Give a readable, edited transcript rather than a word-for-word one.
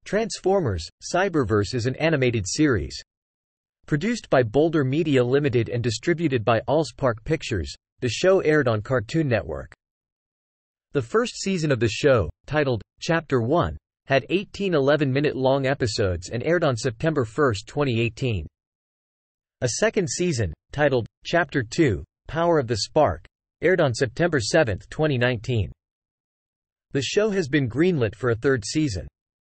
Transformers: Cyberverse is an animated series. Produced by Boulder Media Limited and distributed by Allspark Pictures, the show aired on Cartoon Network. The first season of the show, titled Chapter 1, had 18 11-minute-long episodes and aired on September 1, 2018. A second season, titled Chapter 2, Power of the Spark, aired on September 7, 2019. The show has been greenlit for a third season.